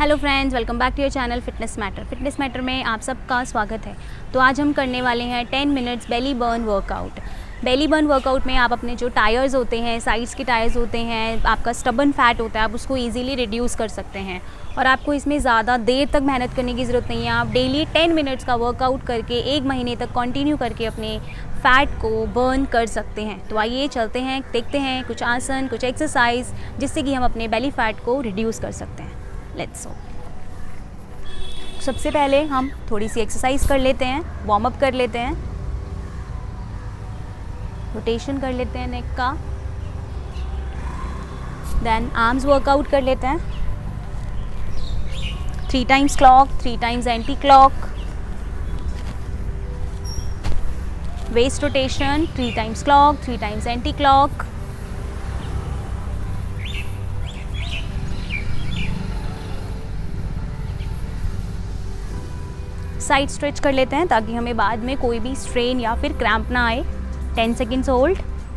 Hello friends, welcome back to your channel fitness matter में आप सबका स्वागत है। तो आज हम करने वाले हैं 10 minutes belly burn workout. Belly burn workout में आप अपने जो टायर्स होते हैं, साइड्स के टायर्स होते हैं, आपका स्टबन फैट होता है, आप उसको इजीली रिड्यूस कर सकते हैं। और आपको इसमें ज़्यादा देर तक मेहनत करने की ज़रूरत नहीं है। आप डेली 10 मिनट्स का वर्कआउट करके 1 महीने तक कंटिन्यू करके अपने फ़ैट को बर्न कर सकते हैं। तो आइए चलते हैं, देखते हैं कुछ आसन, कुछ एक्सरसाइज जिससे कि हम अपने बेली फैट को रिड्यूस कर सकते हैं। Let's go. सबसे पहले हम थोड़ी सी एक्सरसाइज कर लेते हैं, वार्म अप कर लेते हैं, रोटेशन कर लेते हैं नेक का, देन आर्म्स वर्कआउट कर लेते हैं। 3 times clock, 3 times anti clock, waist rotation, 3 times clock, 3 times anti clock, side stretch कर लेते हैं ताकि हमें बाद में कोई भी स्ट्रेन या फिर क्रैम्प ना आए। 10 seconds hold,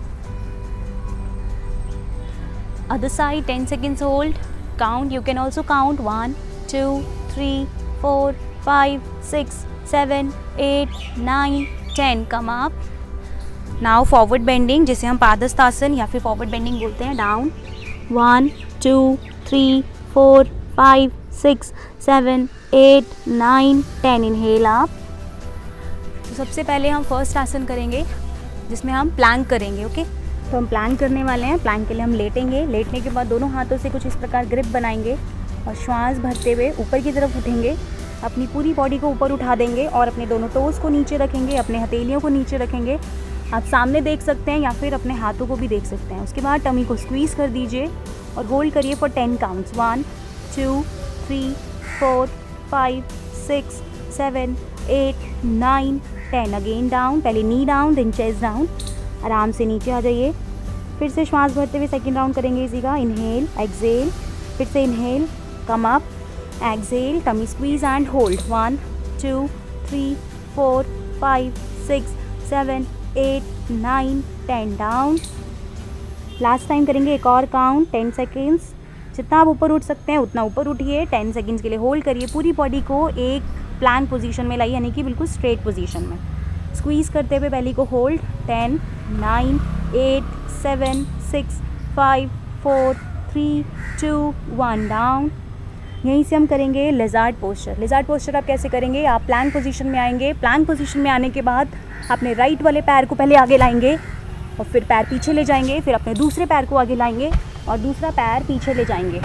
other side 10 seconds hold, count, you can also count 1 2 3 4 5 6 7 8 9 10। Come up. Now forward bending, जिसे हम पादहस्तासन या फिर फॉरवर्ड बेंडिंग बोलते हैं। डाउन 1 2 3 4 5 6 7 8 9 10। Inhale up. तो सबसे पहले हम फर्स्ट आसन करेंगे जिसमें हम प्लैंक करेंगे। ओके, तो हम प्लैंक करने वाले हैं। प्लैंक के लिए हम लेटेंगे। लेटने के बाद दोनों हाथों से कुछ इस प्रकार ग्रिप बनाएंगे और श्वास भरते हुए ऊपर की तरफ उठेंगे। अपनी पूरी बॉडी को ऊपर उठा देंगे और अपने दोनों टोज़ को नीचे रखेंगे, अपने हथेलियों को नीचे रखेंगे। आप सामने देख सकते हैं या फिर अपने हाथों को भी देख सकते हैं। उसके बाद टमी को स्क्वीज़ कर दीजिए और होल्ड करिए फॉर 10 काउंट्स। 1 2 3 4 5 6 7 8 9 10। अगेन डाउन, पहले knee down then chest down. आराम से नीचे आ जाइए। फिर से श्वास भरते हुए सेकंड राउंड करेंगे इसी का। इनहेल, एक्सेल, फिर से inhale, come up, exhale, tummy squeeze and hold. 1 2 3 4 5 6 7 8 9 10। Down. Last time करेंगे एक और काउंट, 10 सेकेंड्स। जितना आप ऊपर उठ सकते हैं उतना ऊपर उठिए। 10 सेकेंड्स के लिए होल्ड करिए। पूरी बॉडी को एक प्लैंक पोजीशन में लाइए, यानी कि बिल्कुल स्ट्रेट पोजीशन में। स्क्वीज़ करते हुए बेली को होल्ड। 10 9 8 7 6 5 4 3 2 1। डाउन। यहीं से हम करेंगे लेज़ार्ड पोस्चर। लेज़ार्ड पोस्चर आप कैसे करेंगे? आप प्लैंक पोजीशन में आएंगे। प्लैंक पोजीशन में आने के बाद अपने राइट वाले पैर को पहले आगे लाएंगे और फिर पैर पीछे ले जाएंगे। फिर अपने दूसरे पैर को आगे लाएंगे और दूसरा पैर पीछे ले जाएंगे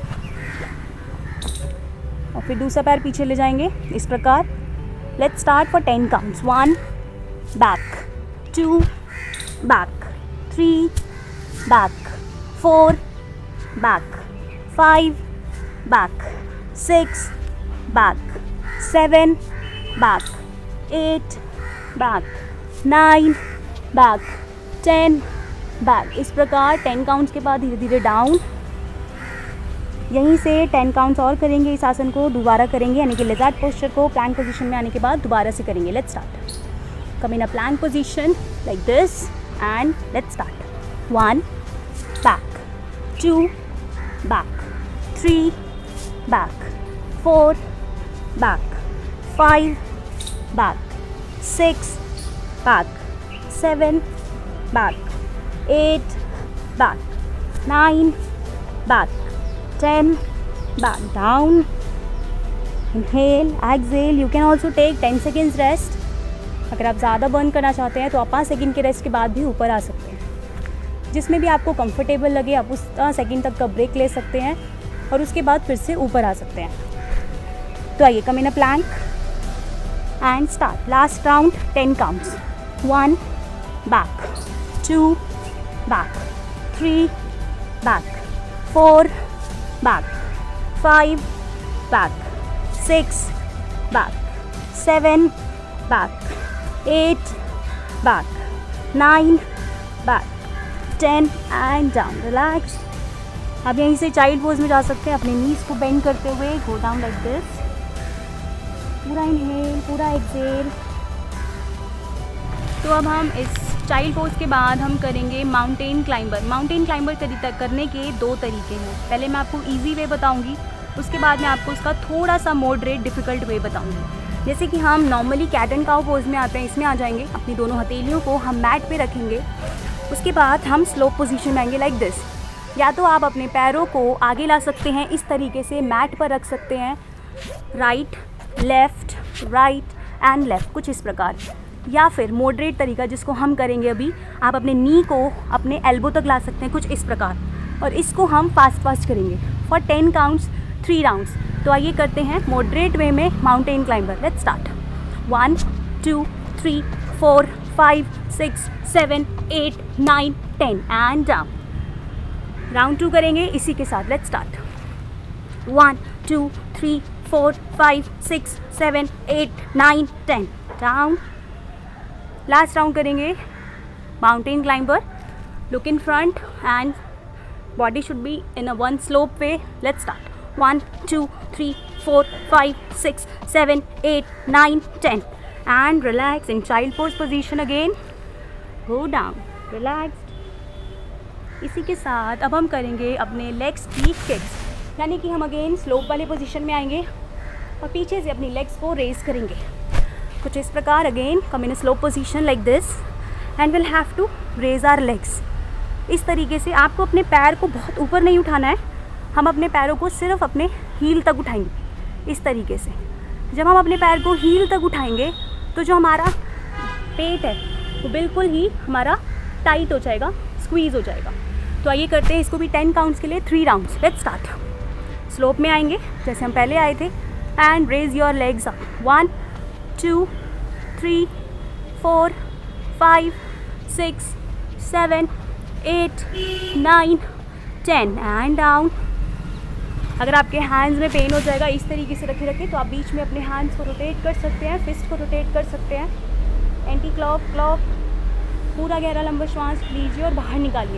और फिर दूसरा पैर पीछे ले जाएंगे, इस प्रकार। Let's start for 10 counts. 1 back, 2 back, 3 back, 4 back, 5 back, 6 back, 7 back, 8 back, 9 back, 10 back. इस प्रकार 10 काउंट्स के बाद धीरे धीरे डाउन। यहीं से 10 काउंट्स और करेंगे। इस आसन को दोबारा करेंगे, यानी कि लेज़ार्ड पोस्चर को प्लैंक पोजीशन में आने के बाद दोबारा से करेंगे। Let's start. Come in a plank position like this and let's start. 1 back, 2 back, 3 back, 4 back, 5 back, 6 back, 7 back, 8 back, 9 back, 10 back. Down. Inhale, exhale. You can also take 10 seconds rest. अगर आप ज़्यादा burn करना चाहते हैं तो आप 5 second के rest के बाद भी ऊपर आ सकते हैं। जिसमें भी आपको कंफर्टेबल लगे आप उस सेकेंड तक का ब्रेक ले सकते हैं और उसके बाद फिर से ऊपर आ सकते हैं। तो आइए, come in a plank and start. Last round 10 counts. 1 back, 2 back, 3 back, 4 back, 5 back, 6 back, 7 back, 8 back, 9 back, 10 and down. Relax. अब यहीं से चाइल्ड पोज में जा सकते हैं। अपने नीज को बेंड करते हुए गो डाउन लाइक दिस। पूरा इनहेल, पूरा एक्सेल। तो अब हम इस चाइल्ड पोज के बाद हम करेंगे माउंटेन क्लाइंबर। माउंटेन क्लाइंबर करने के 2 तरीके हैं। पहले मैं आपको इजी वे बताऊंगी उसके बाद मैं आपको उसका थोड़ा सा मॉडरेट डिफ़िकल्ट वे बताऊंगी। जैसे कि हम normally cat and cow pose में आते हैं, इसमें आ जाएंगे, अपनी दोनों हथेलियों को हम मैट पे रखेंगे। उसके बाद हम स्लोप पोजीशन में आएंगे लाइक दिस। या तो आप अपने पैरों को आगे ला सकते हैं, इस तरीके से मैट पर रख सकते हैं, राइट राइट एंड लेफ़्ट, कुछ इस प्रकार। या फिर मॉडरेट तरीका जिसको हम करेंगे अभी, आप अपने नी को अपने एल्बो तक ला सकते हैं, कुछ इस प्रकार। और इसको हम फास्ट करेंगे फॉर 10 काउंट्स 3 राउंड्स। तो आइए करते हैं मॉडरेट वे में mountain climber. Let's start. 1 2 3 4 5 6 7 8 9 10 and down. Round 2 करेंगे इसी के साथ। Let's start. 1 2 3 4 5 6 7 8 9 10 down. Last round करेंगे mountain climber. Look in front and body should be in a one slope way. Let's start. 1 2 3 4 5 6 7 8 9 10 and relax in child pose position again. Go down, relaxed. इसी के साथ अब हम करेंगे अपने legs की kicks, यानी कि हम अगेन स्लोप वाले पोजीशन में आएंगे और पीछे से अपनी लेग्स को रेज करेंगे, कुछ इस प्रकार। Again come in slope position like this and will have to raise our legs. इस तरीके से आपको अपने पैर को बहुत ऊपर नहीं उठाना है, हम अपने पैरों को सिर्फ अपने हील तक उठाएंगे। इस तरीके से जब हम अपने पैर को हील तक उठाएंगे तो जो हमारा पेट है वो बिल्कुल ही हमारा टाइट हो जाएगा, स्क्वीज़ हो जाएगा। तो आइए करते हैं इसको भी 10 काउंट्स के लिए 3 राउंड्स। Let's start. स्लोप में आएंगे जैसे हम पहले आए थे and raise your legs up. 1 2 3 4 5 6 7 8 9 10 and down. अगर आपके हैंड्स में पेन हो जाएगा इस तरीके से रखे तो आप बीच में अपने हैंड्स को रोटेट कर सकते हैं, फिस्ट को रोटेट कर सकते हैं। एंटी क्लॉक पूरा गहरा लंबा श्वास लीजिए और बाहर निकालिए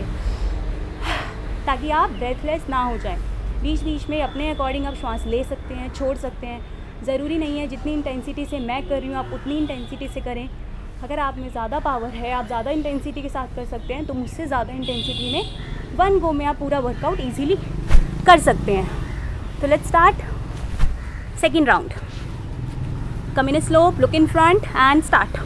ताकि आप ब्रेथलेस ना हो जाएं। बीच बीच में अपने अकॉर्डिंग आप श्वास ले सकते हैं, छोड़ सकते हैं। ज़रूरी नहीं है जितनी इंटेंसिटी से मैं कर रही हूँ आप उतनी इंटेंसिटी से करें। अगर आप में ज़्यादा पावर है, आप ज़्यादा इंटेंसिटी के साथ कर सकते हैं, तो मुझसे ज़्यादा इंटेंसिटी में 1 गो में आप पूरा वर्कआउट ईजीली कर सकते हैं। तो let's start second round. Come in slope, look in front and start.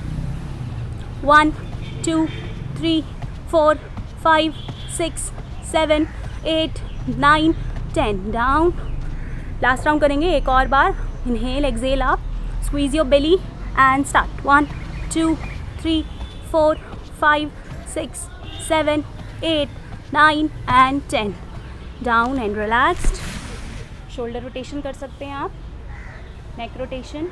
1 2 3 4 5 6 7 8 9 10 down. Last round करेंगे एक और बार। इनहेल एक्सेल आप, squeeze your belly and start. 1 2 3 4 5 6 7 8 9 and 10 down and relaxed. Shoulder rotation कर सकते हैं आप, नेक रोटेशन।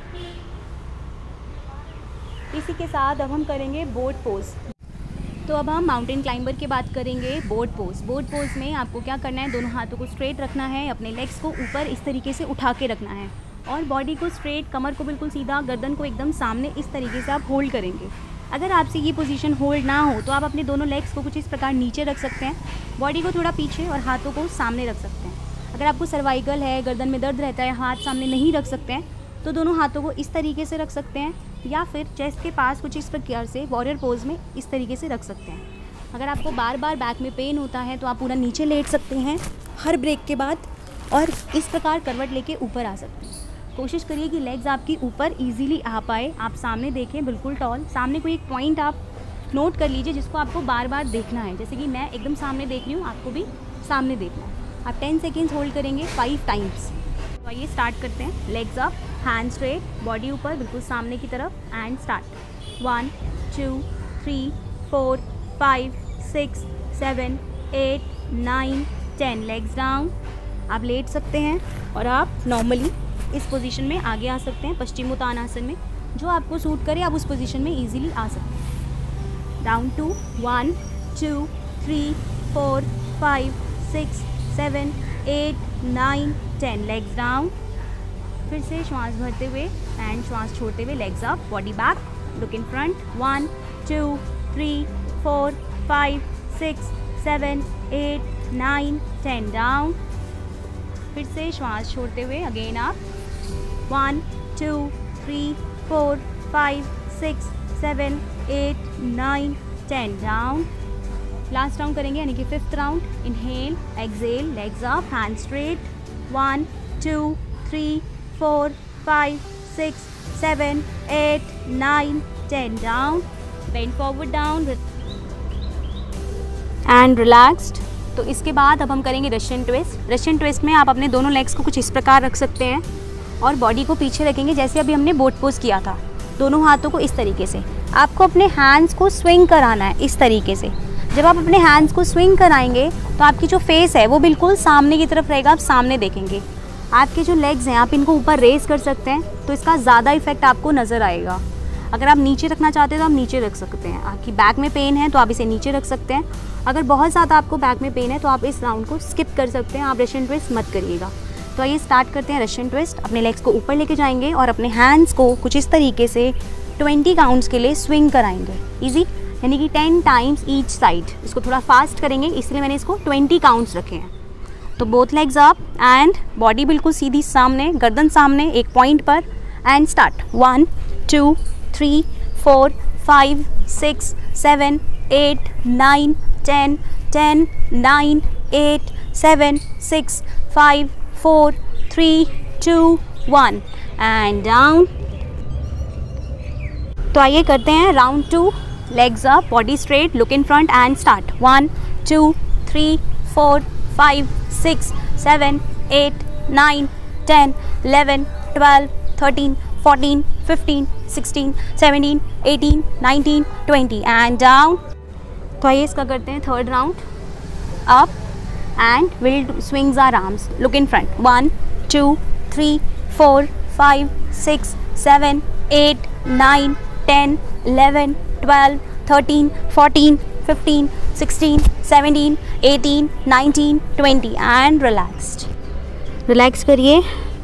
इसी के साथ अब हम करेंगे बोट पोज। तो अब हम माउंटेन क्लाइंबर की बात करेंगे। Boat pose. बोट पोज में आपको क्या करना है, दोनों हाथों को स्ट्रेट रखना है, अपने लेग्स को ऊपर इस तरीके से उठा के रखना है और बॉडी को स्ट्रेट, कमर को बिल्कुल सीधा, गर्दन को एकदम सामने, इस तरीके से आप होल्ड करेंगे। अगर आपसे ये पोजीशन होल्ड ना हो तो आप अपने दोनों लेग्स को कुछ इस प्रकार नीचे रख सकते हैं, बॉडी को थोड़ा पीछे और हाथों को सामने रख सकते हैं। अगर आपको सर्वाइकल है, गर्दन में दर्द रहता है, हाथ सामने नहीं रख सकते हैं तो दोनों हाथों को इस तरीके से रख सकते हैं या फिर चेस्ट के पास कुछ इस प्रकार से वॉरियर पोज में इस तरीके से रख सकते हैं। अगर आपको बार बार बैक में पेन होता है तो आप पूरा नीचे लेट सकते हैं हर ब्रेक के बाद और इस प्रकार करवट लेके ऊपर आ सकते हैं। कोशिश करिए कि लेग्स आपकी ऊपर इजीली आ पाए, आप सामने देखें बिल्कुल टॉल, सामने कोई एक पॉइंट आप नोट कर लीजिए जिसको आपको बार बार देखना है। जैसे कि मैं एकदम सामने देख रही हूँ, आपको भी सामने देखना है। आप 10 सेकेंड्स होल्ड करेंगे 5 टाइम्स। तो आइए स्टार्ट करते हैं। Legs up, hand straight, body ऊपर बिल्कुल सामने की तरफ एंड स्टार्ट। 1 2 3 4 5 6 7 8 9 10 legs down. आप लेट सकते हैं और आप नॉर्मली इस पोजीशन में आगे आ सकते हैं, पश्चिमोत्तानासन में, जो आपको सूट करे आप उस पोजीशन में इजीली आ सकते हैं। Down to 1 2 3 4 5 6 7 8 9 10 legs down. फिर से श्वास भरते हुए एंड श्वास छोड़ते हुए legs up, body back, look in front. 1 2 3 4 5 6 7 8 9 10 down. फिर से श्वास छोड़ते हुए अगेन आप 1 2 3 4 5 6 7 8 9 10 डाउन। लास्ट राउंड करेंगे यानी कि 5th round. Inhale exhale, legs up, hand straight. 1 2, 3, 4, 5, 6, 7, 8, 9, 10. Down. Bend forward down and relaxed. तो इसके बाद अब हम करेंगे रशियन ट्विस्ट। रशियन ट्विस्ट में आप अपने दोनों लेग्स को कुछ इस प्रकार रख सकते हैं और बॉडी को पीछे रखेंगे जैसे अभी हमने बोट पोज किया था। दोनों हाथों को इस तरीके से आपको अपने हैंड्स को स्विंग कराना है इस तरीके से। जब आप अपने हैंड्स को स्विंग कराएंगे तो आपकी जो फेस है वो बिल्कुल सामने की तरफ रहेगा, आप सामने देखेंगे। आपके जो लेग्स हैं आप इनको ऊपर रेज कर सकते हैं तो इसका ज़्यादा इफेक्ट आपको नज़र आएगा। अगर आप नीचे रखना चाहते हैं तो आप नीचे रख सकते हैं। आपकी बैक में पेन है तो आप इसे नीचे रख सकते हैं। अगर बहुत ज़्यादा आपको बैक में पेन है तो आप इस राउंड को स्किप कर सकते हैं, आप रशियन ट्विस्ट मत करिएगा। तो आइए स्टार्ट करते हैं रशियन ट्विस्ट। अपने लेग्स को ऊपर लेके जाएंगे और अपने हैंड्स को कुछ इस तरीके से 20 काउंट्स के लिए स्विंग कराएंगे। ईजी, यानी कि 10 टाइम्स ईच साइड। इसको थोड़ा फास्ट करेंगे इसलिए मैंने इसको 20 काउंट्स रखे हैं। तो both legs up and body बिल्कुल सीधी सामने, गर्दन सामने एक पॉइंट पर। And start. 1, 2, 3, 4, 5, 6, 7, 8, 9, 10, 10, 9, 8, 7, 6, 5, 4, 3, 2, 1 and down. तो आइए करते हैं round 2। Legs up, body straight, look in front and start. 1, 2, 3, 4, 5, 6, 7, 8, 9, 10, 11, 12, 13, 14, 15, 16, 17, 18, 19, 20 and down. तो आइए इसका करते हैं third round. Up and will swings our arms, look in front. 1, 2, 3, 4, 5, 6, 7, 8, 9, 10, 11, 12, 13, 14, 15, 16, 17, 18, 19, 20 and relaxed. Relax करिए।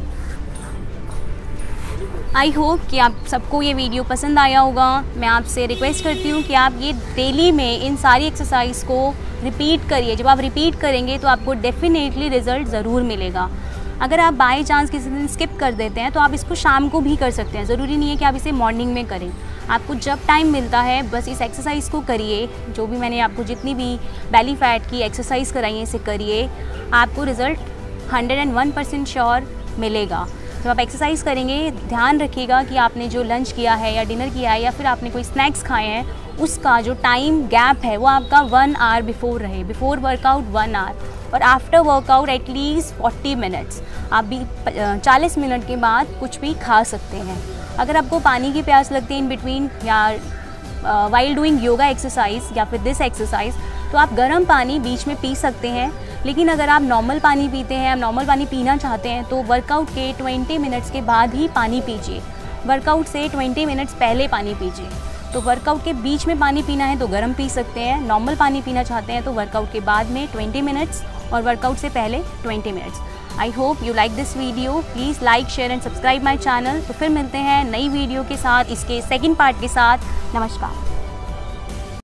आई होप कि आप सबको ये वीडियो पसंद आया होगा। मैं आपसे रिक्वेस्ट करती हूँ कि आप ये डेली में इन सारी एक्सरसाइज को रिपीट करिए। जब आप रिपीट करेंगे तो आपको डेफिनेटली रिज़ल्ट ज़रूर मिलेगा। अगर आप बाय चांस किसी दिन स्किप कर देते हैं तो आप इसको शाम को भी कर सकते हैं। ज़रूरी नहीं है कि आप इसे मॉर्निंग में करें। आपको जब टाइम मिलता है बस इस एक्सरसाइज को करिए। जो भी मैंने आपको जितनी भी बेली फैट की एक्सरसाइज कराई है इसे करिए, आपको रिज़ल्ट 101% श्योर मिलेगा। जब आप एक्सरसाइज करेंगे ध्यान रखिएगा कि आपने जो लंच किया है या डिनर किया है या फिर आपने कोई स्नैक्स खाए हैं उसका जो टाइम गैप है वो आपका 1 आवर बिफोर रहे। बिफोर वर्कआउट 1 आवर और आफ्टर वर्कआउट एटलीस्ट 40 मिनट्स। आप भी 40 मिनट के बाद कुछ भी खा सकते हैं। अगर आपको पानी की प्यास लगती है इन बिटवीन या वाइल डूइंग योगा एक्सरसाइज या फिर दिस एक्सरसाइज तो आप गर्म पानी बीच में पी सकते हैं। लेकिन अगर आप नॉर्मल पानी पीते हैं, आप नॉर्मल पानी पीना चाहते हैं तो वर्कआउट के 20 मिनट्स के बाद ही पानी पीजिए। वर्कआउट से 20 मिनट्स पहले पानी पीजिए। तो वर्कआउट के बीच में पानी पीना है तो गर्म पी सकते हैं। नॉर्मल पानी पीना चाहते हैं तो वर्कआउट के बाद में 20 मिनट्स और वर्कआउट से पहले 20 minutes. I hope you like this video. Please like, share and subscribe my channel. तो फिर मिलते हैं नई वीडियो के साथ, इसके सेकेंड पार्ट के साथ। नमस्कार।